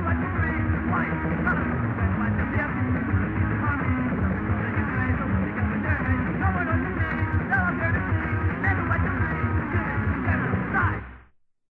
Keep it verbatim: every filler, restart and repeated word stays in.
like a ring, white, color, red, white, and yellow.